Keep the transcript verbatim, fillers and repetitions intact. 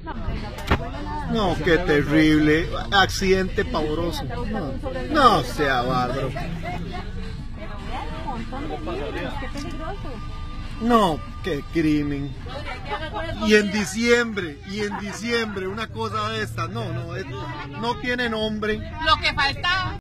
No, qué terrible. Accidente pavoroso. No, no sea bárbaro. No, qué crimen. Y en diciembre, y en diciembre, una cosa de esta. No, no, es- no tiene nombre. Lo que faltaba.